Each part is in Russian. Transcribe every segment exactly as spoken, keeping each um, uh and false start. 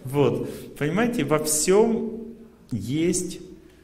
Вот, понимаете, во всем есть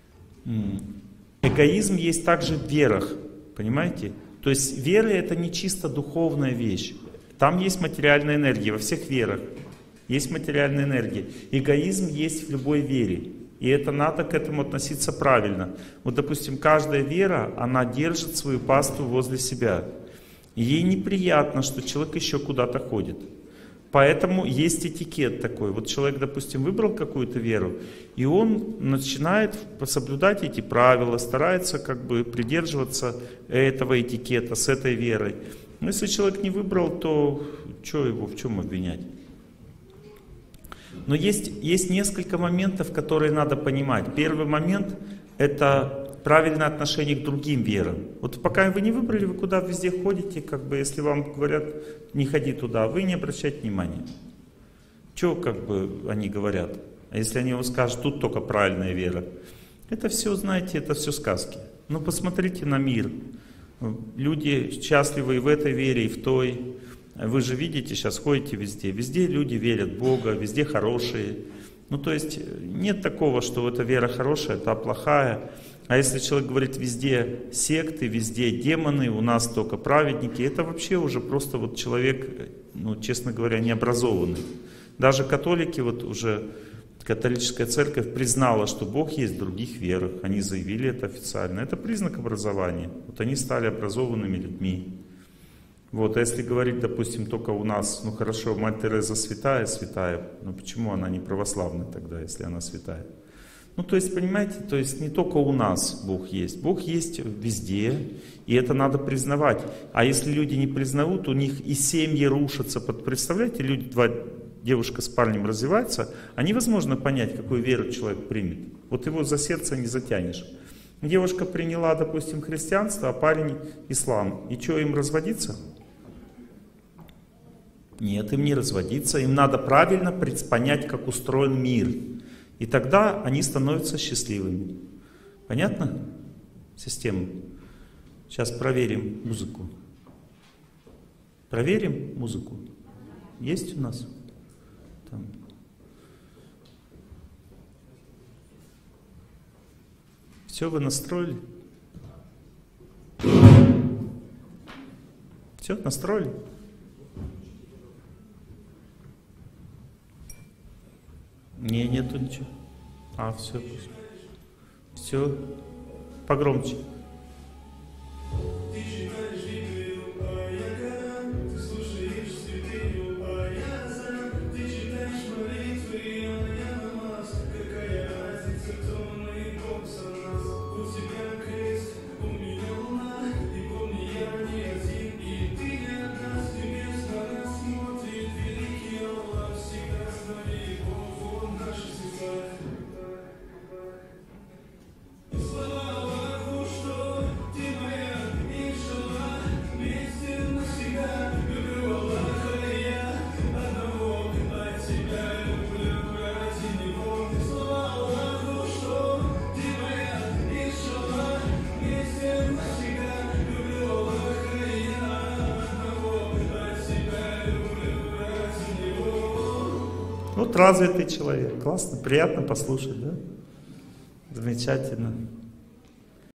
эгоизм, есть также в верах, понимаете? То есть вера — это не чисто духовная вещь. Там есть материальная энергия, во всех верах есть материальная энергия. Эгоизм есть в любой вере. И это надо к этому относиться правильно. Вот, допустим, каждая вера, она держит свою пасту возле себя. И ей неприятно, что человек еще куда-то ходит. Поэтому есть этикет такой. Вот человек, допустим, выбрал какую-то веру, и он начинает соблюдать эти правила, старается как бы придерживаться этого этикета с этой верой. Но если человек не выбрал, то что его в чем обвинять? Но есть, есть несколько моментов, которые надо понимать. Первый момент — это правильное отношение к другим верам. Вот пока вы не выбрали, вы куда везде ходите, как бы, если вам говорят, не ходи туда, вы не обращайте внимания. Что как бы они говорят? А если они вам скажут, тут только правильная вера? Это все, знаете, это все сказки. Ну посмотрите на мир. Люди счастливы и в этой вере, и в той. Вы же видите, сейчас ходите везде. Везде люди верят в Бога, везде хорошие. Ну то есть нет такого, что эта вера хорошая, та плохая. А если человек говорит, везде секты, везде демоны, у нас только праведники, это вообще уже просто вот человек, ну честно говоря, необразованный. Даже католики, вот уже католическая церковь признала, что Бог есть в других верах. Они заявили это официально. Это признак образования. Вот они стали образованными людьми. Вот, а если говорить, допустим, только у нас, ну хорошо, Мать Тереза святая, святая, но почему она не православная тогда, если она святая? Ну, то есть, понимаете, то есть не только у нас Бог есть, Бог есть везде, и это надо признавать. А если люди не признают, у них и семьи рушатся. Представляете, люди, два, девушка с парнем развиваются, а невозможно понять, какую веру человек примет. Вот его за сердце не затянешь. Девушка приняла, допустим, христианство, а парень ислам. И что, им разводиться? Нет, им не разводиться. Им надо правильно понять, как устроен мир. И тогда они становятся счастливыми. Понятно? Система. Сейчас проверим музыку. Проверим музыку. Есть у нас? Там. Все вы настроили? Все настроили? Не, нету ничего. А, все. Все. Погромче. Вот развитый человек. Классно, приятно послушать, да? Замечательно.